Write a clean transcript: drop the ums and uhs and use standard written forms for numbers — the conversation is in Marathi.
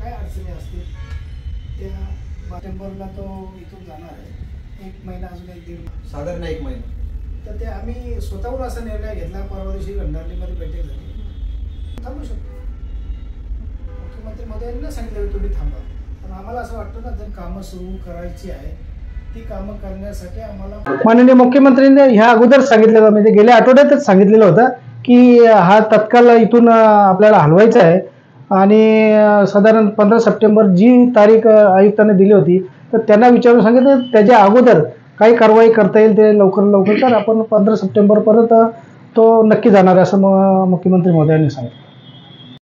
काय अडचणी असतील त्या सप्टेंबरला तो इथून जाणार आहे, 1 महिना अजून 1-1.5 साधारण 1 महिना. तर ते आम्ही स्वतःहून असा निर्णय घेतला. परवा दिवशी गंडारलीमध्ये बैठक झाली, थांबू शकतो. मुख्यमंत्री महोदयांनी सांगितलं तुम्ही थांबा, पण आम्हाला असं वाटतं ना, जर कामं सुरू करायची आहे ती कामं करण्यासाठी आम्हाला माननीय मुख्यमंत्र्यांनी ह्या अगोदर सांगितलं, म्हणजे गेल्या आठवड्यातच सांगितलेलं होतं की हा तत्काळ इथून आपल्याला हलवायचा आहे आणि साधारण 15 सप्टेंबर जी तारीख आयुक्तांनी दिली होती, तर त्यांना विचारून सांगितलं त्याच्या अगोदर काही कारवाई करता येईल ते लवकर तर आपण 15 सप्टेंबरपर्यंत तो नक्की जाणार असं मुख्यमंत्री महोदयांनी सांगितलं.